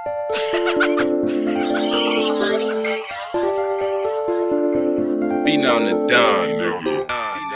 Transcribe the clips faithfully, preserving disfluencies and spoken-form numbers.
Beating on the Don, nigga.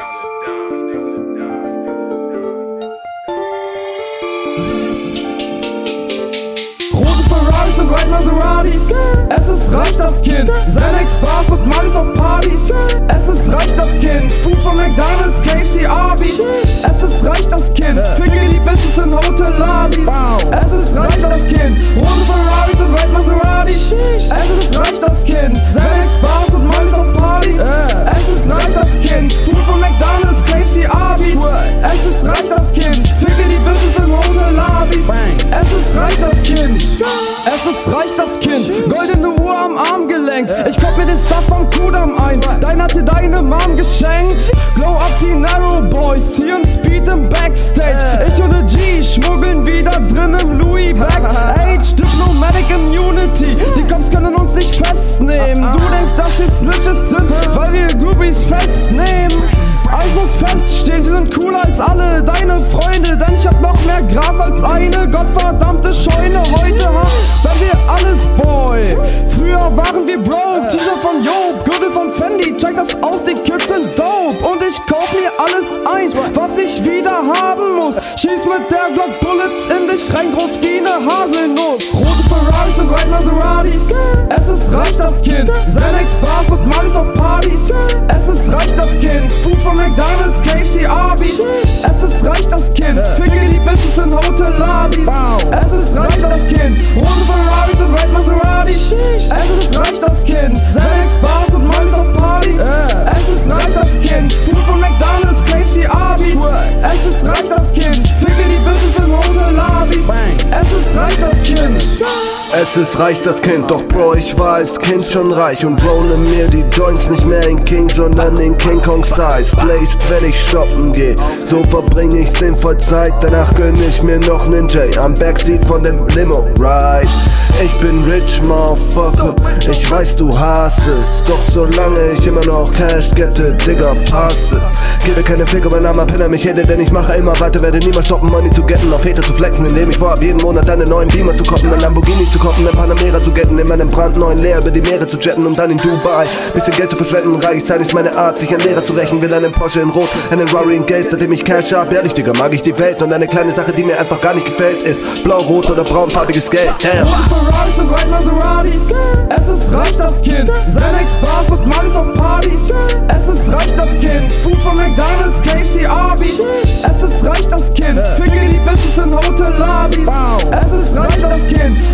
Rote Ferraris und White Maseratis. Es ist reich, das Kind. Sein Ex-Bars und Mann ist auf Partys. Es ist reich, das Kind. Food von McDonalds, K F C, Arby's. Es ist reich, das Kind. Finger die Bitches in Hotel-Lobbys. Es ist reich, das Kind. Rote Ferraris und White Maseratis. Es ist reich, das Kind. Sein Ex-Bars und Mann ist auf Partys. Es ist reich, das Kind. Food von McDonalds, K F C, Arby's. Es ist reich, das Kind. Finger die Bitches in Hotel-Lobbys. Es ist reich, das Kind. Es ist reich, das Kind. Goldene Uhr am Armgelenk. Ich kauf mir den Stuff vom Kudamm ein. Dein hatte deine Mom geschenkt. Blow up die Narrow Boys. Ziehen Speed im Backstage. Ich und der G schmuggeln wieder drin im Louis Back-Age. Diplomatic Immunity. Die Cops können uns nicht festnehmen. Du denkst, dass sie Snitches sind, weil wir Groupies festnehmen. Eins muss feststehen, wir sind cooler als alle deine Freunde, denn ich hab noch mehr Gras als eine gottverdammte Scheune. Heute haben wir alles, Boy. Früher waren wir broke. T-Shirt von Job, Gürtel von Fendi. Check das aus, die Kids sind dope. Und ich kauf mir alles ein, was ich wieder haben muss. Schieß mit der Glock Bullets in dich rein, groß wie ne Haselnuss. Rote Ferraris und White Maseratis. Es ist reich, das Kind. Sein Ex-Bars und Mann ist auf Partys. Es ist reich, das Kind. Food von McDonalds, K F C, Arby's. Es ist reich, das Kind. Finger die Bitches in Hotel-Lobbys. Es ist reich, das Kind. Rote Ferraris und White Maseratis. Es ist reich, das Kind. Sein Ex-Bars und Mann ist auf Partys. Es ist reich, das Kind. Food von McDonalds, K F C, Arby's. Es ist reich, das Kind. Finger die Bitches in Hotel-Lobbys. Es ist reich, das Kind. Es ist reich, das Kind, doch Bro, ich war als Kind schon reich und rolle mir die Joints nicht mehr in King, sondern in King Kong Size. Blazed, wenn ich shoppen geh, so verbringe ich sinnvoll Zeit, danach gönn ich mir noch nen J am Backseat von dem Limo, right? Ich bin rich, motherfucker, ich weiß du hast es, doch solange ich immer noch Cash gette, Digga, passt es. Gebe keine Ficker, mein Name Penner mich hätte, denn ich mache immer weiter, werde niemals stoppen, Money zu getten, auf Hater zu flexen, indem ich vorhab, jeden Monat einen neuen Beamer zu koppen, einen Lamborghini zu koppen, einen Panamera zu getten, in meinem brandneuen Leer über die Meere zu jetten, um dann in Dubai bisschen Geld zu verschwenden. Reich sein ist meine Art, sich ein Lehrer zu rächen, will einen Porsche in Rot, einen Rari in Geld, seitdem ich Cash hab. Ehrlich, Digga, mag ich die Welt und eine kleine Sache, die mir einfach gar nicht gefällt, ist blau-rot oder braunfarbiges Geld. Damn. Rote Ferraris und White Maseratis. Es ist reich, das Kind. Sein Ex-Bars und Mann ist auf Partys. Es ist reich, das Kind. Food von McDonalds, K F C, Arby's. Es ist reich, das Kind. Finger die Bitches in Hotel-Lobbys. Es ist reich, das Kind.